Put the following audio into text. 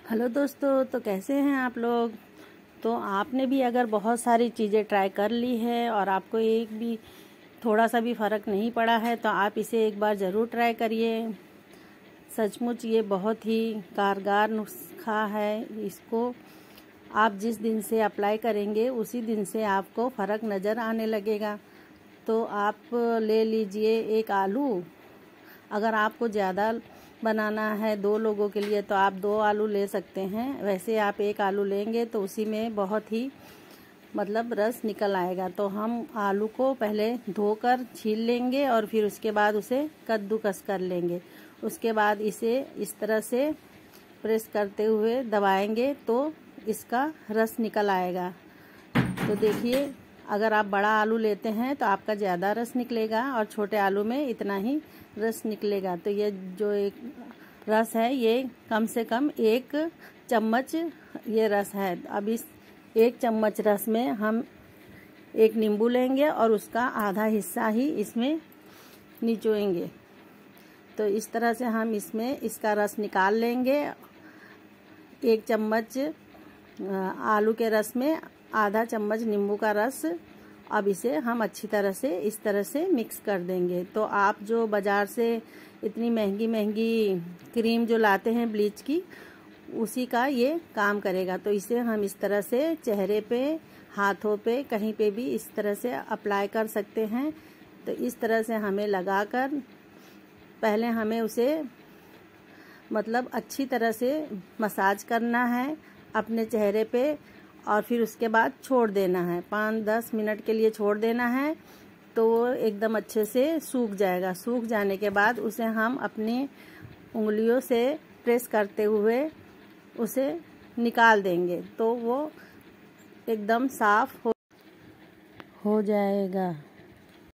Hello दोस्तों, तो कैसे हैं आप लोग। तो आपने भी अगर बहुत सारी चीज़ें ट्राई कर ली है और आपको एक भी थोड़ा सा भी फ़र्क नहीं पड़ा है तो आप इसे एक बार ज़रूर ट्राई करिए। सचमुच ये बहुत ही कारगर नुस्खा है। इसको आप जिस दिन से अप्लाई करेंगे उसी दिन से आपको फ़र्क नज़र आने लगेगा। तो आप ले लीजिए एक आलू। अगर आपको ज़्यादा बनाना है 2 लोगों के लिए तो आप 2 आलू ले सकते हैं। वैसे आप 1 आलू लेंगे तो उसी में बहुत ही रस निकल आएगा। तो हम आलू को पहले धोकर छील लेंगे और फिर उसके बाद उसे कद्दूकस कर लेंगे। उसके बाद इसे इस तरह से प्रेस करते हुए दबाएंगे तो इसका रस निकल आएगा। तो देखिए, अगर आप बड़ा आलू लेते हैं तो आपका ज़्यादा रस निकलेगा और छोटे आलू में इतना ही रस निकलेगा। तो ये जो एक रस है ये कम से कम 1 चम्मच ये रस है। अब इस 1 चम्मच रस में हम 1 नींबू लेंगे और उसका आधा हिस्सा ही इसमें निचोएंगे। तो इस तरह से हम इसमें इसका रस निकाल लेंगे। 1 चम्मच आलू के रस में आधा चम्मच नींबू का रस। अब इसे हम अच्छी तरह से इस तरह से मिक्स कर देंगे। तो आप जो बाज़ार से इतनी महंगी महंगी क्रीम जो लाते हैं ब्लीच की, उसी का ये काम करेगा। तो इसे हम इस तरह से चेहरे पे, हाथों पे, कहीं पे भी इस तरह से अप्लाई कर सकते हैं। तो इस तरह से हमें लगाकर पहले हमें उसे अच्छी तरह से मसाज करना है अपने चेहरे पे और फिर उसके बाद छोड़ देना है। 5-10 मिनट के लिए छोड़ देना है तो वो एकदम अच्छे से सूख जाएगा। सूख जाने के बाद उसे हम अपनी उंगलियों से प्रेस करते हुए उसे निकाल देंगे तो वो एकदम साफ हो जाएगा।